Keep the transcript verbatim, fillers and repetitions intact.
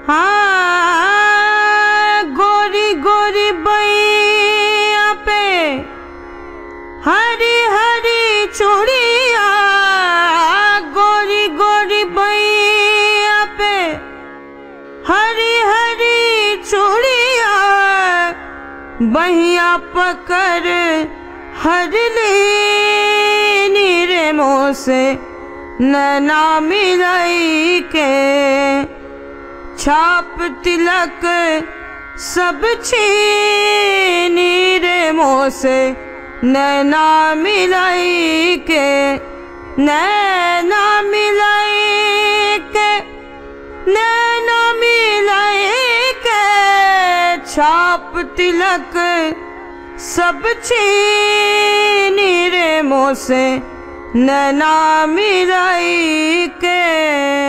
हाँ गोरी गोरी बैया पे हरी हरी चूड़िया, गोरी गोरी बैया पे हरी हरी चूड़िया, बहिया पकड़ हर ली रे मोह से नैना मिलाई के, छाप तिलक सब छीनी रे मोह से नैना मिलाई के, नैना मिलाई के, नैना मिलाई के, छाप तिलक सब छीनी रे मोह से नैना मिलाई के।